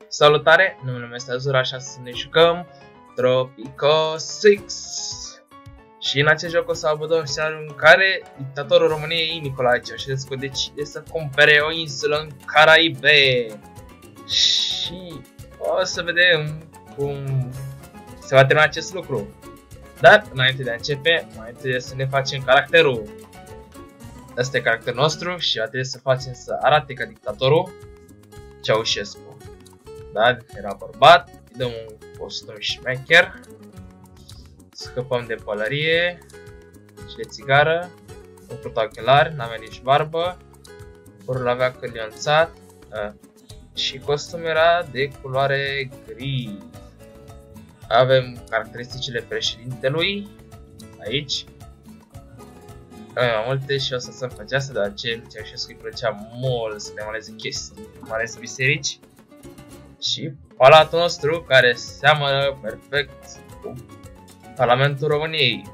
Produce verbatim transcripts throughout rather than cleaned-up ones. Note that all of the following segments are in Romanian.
Salutare, numele meu este Azura, așa să ne jucăm Tropico șase. Și în acest joc o să abordăm un scenariu în care dictatorul României, Nicolae Ceaușescu, decide să cumpere o insulă în Caraibe. Și o să vedem cum se va termina acest lucru. Dar, înainte de a începe, mai trebuie să ne facem caracterul. Asta e caracterul nostru și va trebui să facem să arate ca dictatorul Ceaușescu. Da, era bărbat, îi dăm un costum șmecher, scăpăm de pălărie și de țigară, un ochelari, n-avea nici barbă, părul avea călionțat și costumul era de culoare gri. Avem caracteristicile președintelui aici. Avem mai multe și o să stăm pe aceasta, deoarece Ceaușescu îi plăcea mult să demaleze chestii, mai ales biserici. Și palatul nostru, care seamănă perfect cu Parlamentul României.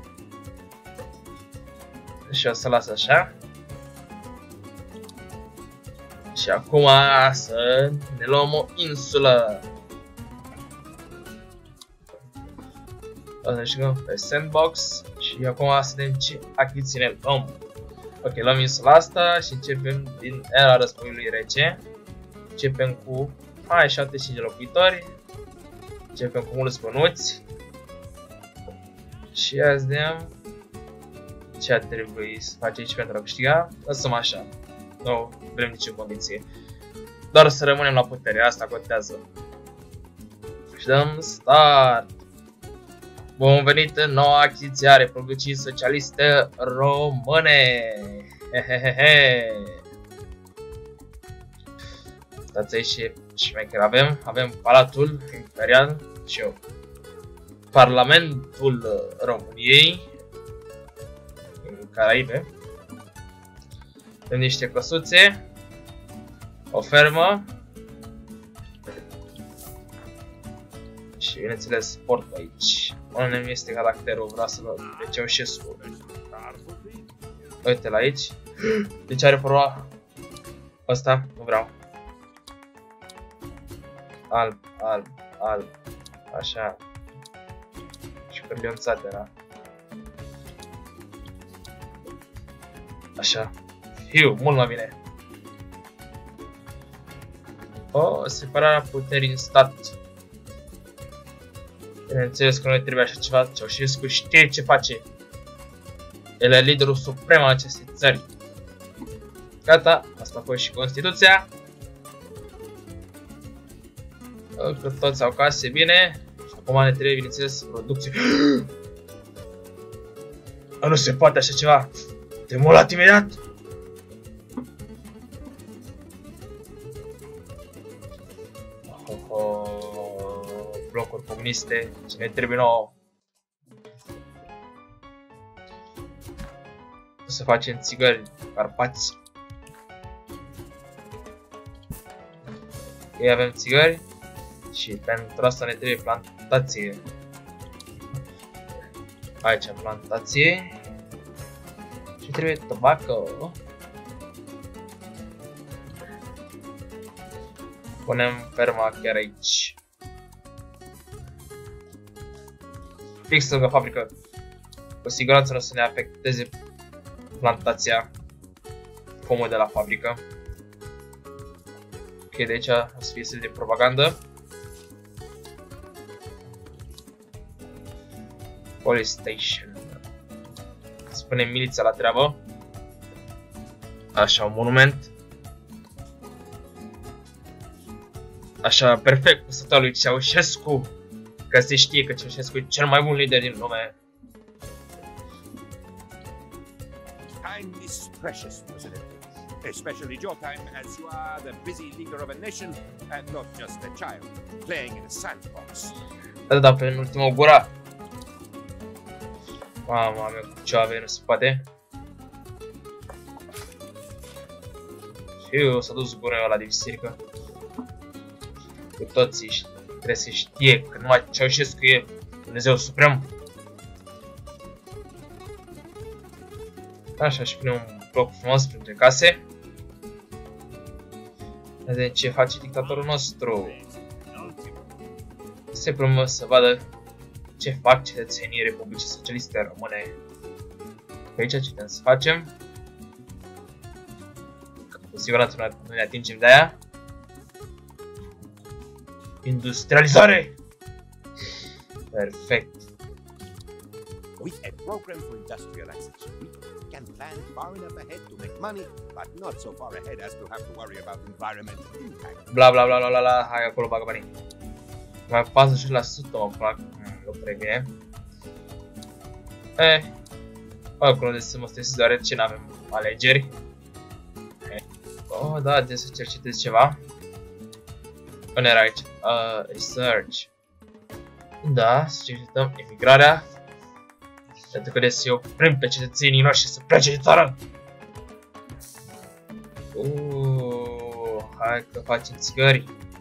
Și o să las așa. Și acum să ne luăm o insulă. O să jucăm pe Sandbox și acum să vedem ce achiziții ne luăm. Ok, luăm insula asta și începem din era războiului rece. Începem cu hai, șaptezeci și cinci de locuitori. Începem cu mulți bănuți. Și azi vedem ce ar trebui să facem aici pentru a câștiga. Lăsăm așa. Nu vrem nicio condiție. Doar să rămânem la putere, asta contează. Și dăm start. Bun venit în noua achiziție a Republicii Socialiste Române. Hehehe. Stați aici și șmecher avem. Avem Palatul Imperial și eu. Parlamentul României în Caraibe. Avem niște căsuțe. O fermă. Și bineînțeles sport aici. Unde mi este caracterul, vreau să văd pe Ceaușescu. Uite-l aici. Deci are părul ăsta, nu vreau. Alb, alb, alb. Așa. Și cârlionțat era. Așa. Fiu, mult mai bine. O, separarea puterii în stat. Bineînțeles că noi trebuie așa ceva. Ceaușescu știe ce face. El e liderul suprem al acestei țări. Gata, asta a fost și Constituția. Că toți au case bine. Și acum ne trebuie, bineînțeles, producție. Nu se poate așa ceva. Demolat imediat. Oh, oh, blocuri comuniste. Ce ne trebuie nouă. O să facem țigări Carpați. Ei avem țigări. Și pentru asta ne trebuie plantație. Aici plantație. Și trebuie tobacco. Punem ferma chiar aici. Fix lângă fabrică. Cu siguranță nu o să ne afecteze plantația pomul de la fabrică. Ok, de aici o să fie stil de propagandă. Police Station. Spunem miliția la treabă. Așa, un monument. Așa, perfect cu statuia lui Ceaușescu. Că se știe că Ceaușescu e cel mai bun lider din lume. Time is precious, President. Especially your time, as you are the busy leader of a nation and not just a child playing in a sandbox. Da, da, pe ultimul gura. Mama mea, ce avea, nu se poate. Și eu s-a dus gura ăla de biserică. Cu toții trebuie să știe că numai Ceaușescu e Dumnezeu Suprem. Așa, și punem un bloc frumos printre case. Vedem ce face dictatorul nostru. se plămă să vadă ce fac cetățenii Republicii Socialiste Române. Pe aici ce trebuie să facem? Cu siguranță nu ne atingem de aia. Industrializare! Perfect. With a program for industrialization, we can plan far enough ahead to make money, but not so far ahead as to have to worry about environmental impact. Bla bla bla bla bla bla, hai acolo bagă banii. Mai patruzeci și șase la sută mă plac, nu prea bine. Eh, acolo de să mă stresez deoarece n-avem alegeri. Eh. Oh, da, de să cercetez ceva. Unde era aici? Uh, research. Da, să cercetăm emigrarea. Pentru că de să-i oprim pe cetățenii noștri să plece din țară. Uh, hai că facem țigări.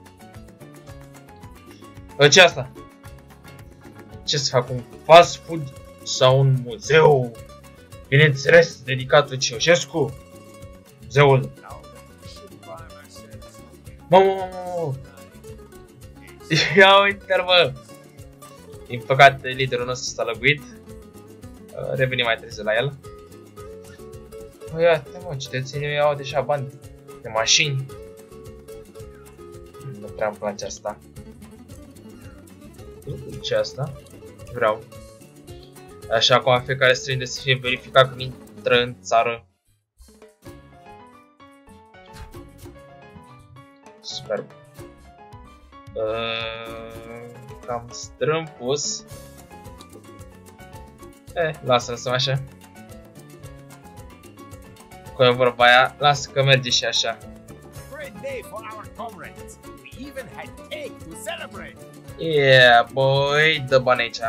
Ce asta? Ce să fac? Un fast food sau un muzeu? Bineînțeles, dedicat lui Ceaușescu. Muzeul. Mă, mă, mă, mă. Ia uite-l, mă. Din păcate, liderul nostru s-a lăguit. Revenim mai târziu la el. Bă, iată, mă, cetățenii au deja bani de mașini. Nu prea îmi place asta. Ce asta? Vreau. Așa cum fiecare străin de să fie verificat când intră în țară. Superb. Uh, cam strâmb pus. Eh, lasă, lăsăm așa. Cu e vorba aia, lasă că merge și așa. Yeah, boy, dă bani aici.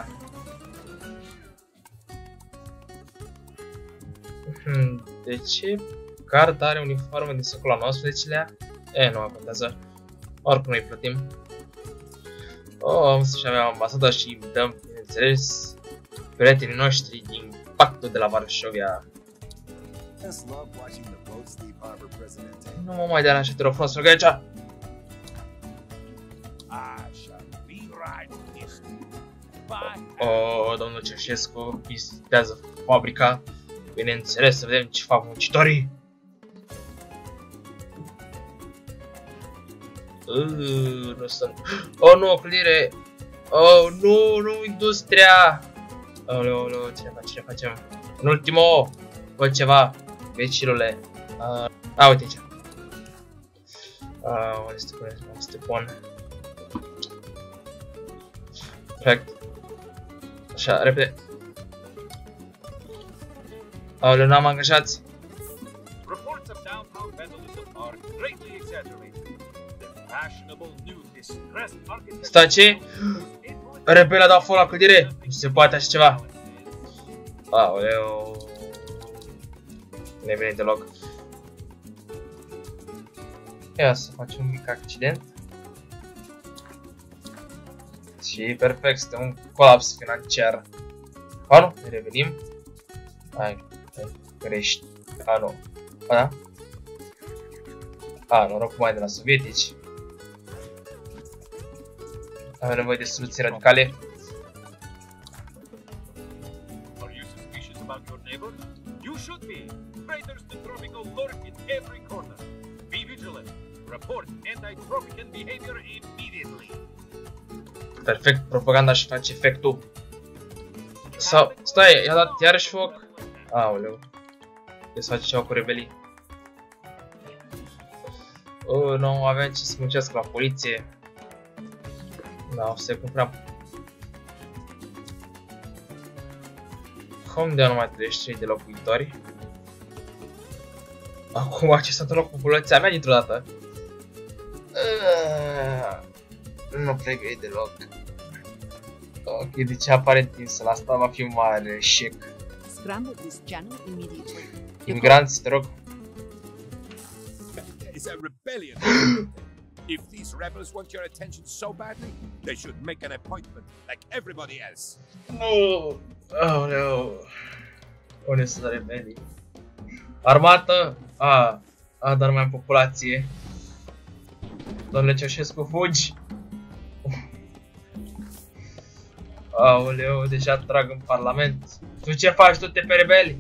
De ce Card are uniformă din secolul al nouăsprezecelea? E, nu mă contează. Oricum noi plătim. Oh, să avem ambasada și dăm, bineînțeles, prietenii noștri din pactul de la Varșovia. Nu mă mai dea la ajutor frumos, rog aici. Oh, domnul Ceaușescu vizitează fabrica. Bineînțeles, să vedem ce fac muncitorii. Uh, nu sunt. Oh, nu, o clădire. Oh, nu, nu, industria. Oh, nu, nu, ce ne facem, ce ne facem? În ultimul, văd ceva, vecilule. Uh, a, uite aici. Uh, unde este pune, unde este pun? Perfect. Așa, repede. Aoleu, n-am angajați. Stai, ce? Repede a dat foc la clădire. Nu se poate așa ceva. Aoleu. Nu e bine deloc. Ia să facem un mic accident. Și perfect, este un colaps financiar. A, nu, ne revenim. Hai, hai, crești. A, nu. A, da? A, noroc mai de la sovietici. Avem nevoie de soluții radicale. Perfect, propaganda și face efectul. Sau, stai, i-a dat iarăși foc. Aoleu. Trebuie să face ceva cu rebelii. Oh, nu aveam ce să muncească la poliție. Da, o să cumpăram. Cum de nu mai treizeci și trei de locuitori? Acum a accesat în loc populația mea dintr-o dată. Uh, nu pregăi deloc. Ok, deci aparent timpul asta va fi un mare eșec. Imigranți, te rog. If these rebels want your attention so badly, they should make an appointment like everybody else. Nu! Aoleu! Unde sunt rebelii? Armată! A, a, dar mai am populație. Domnule Ceaușescu, fugi! Aoleu, deja trag în parlament. Tu ce faci? Tu te pe rebeli?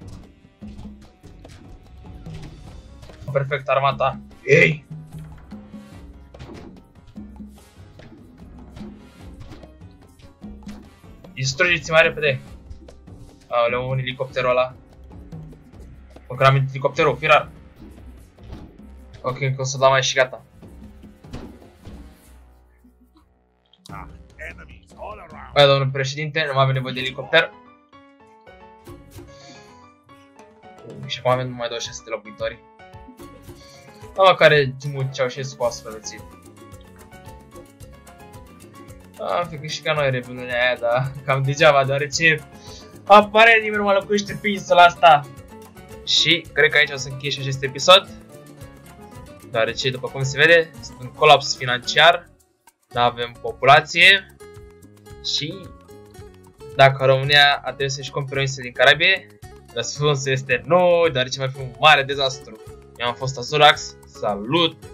Perfect, armata. Ei! Distrugeți mai repede. Aoleu, un elicopterul ăla. Măcar am elicopterul, firar. Ok, încă o să dau mai și gata. Băi, domnul președinte, nu mai avem nevoie de elicopter. Și acum avem numai douăzeci și șase de locuitori. Mama care Ceaușescu a supraviețuit. Am fi câștigat noi rebeliunea aia, dar cam degeaba, deoarece apare nimeni nu mă locuiește pe insula asta. Și cred că aici o să închei și acest episod, deoarece, după cum se vede, este un colaps financiar, nu avem populație și dacă România a trebuit să-și cumpere o insulă din Caraibe, răspunsul este nu, deoarece va fi un mare dezastru. Eu am fost Azurax, salut!